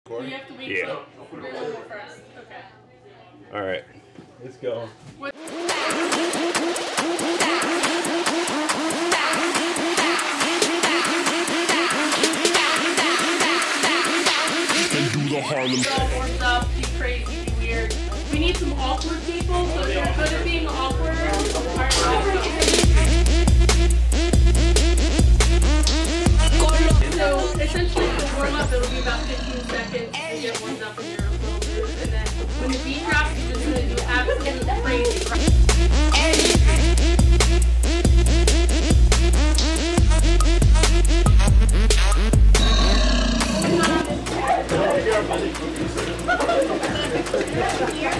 So you have to wait till you're gonna go first. Okay. All right. Let's go. Warmed up, be crazy, be weird. We need some awkward people, so if you're good at being awkward, alright, so essentially for warm up it'll be about 15 seconds to get warmed up in your little booth, and then when the beat drops you're just gonna do absolute crazy. Here.